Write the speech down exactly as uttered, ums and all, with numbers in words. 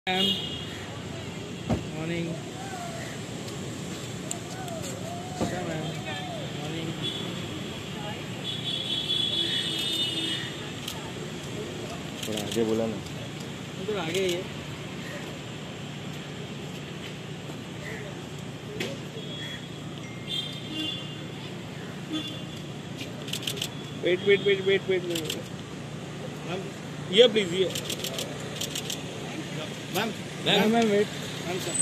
Ma'am morning. अच्छा ma'am morning. थोड़ा आगे बोला ना, उधर आगे ही है। Wait wait wait wait wait wait ma'am, ये प्लीज ये ma'am ma'am ma'am wait ma'am sir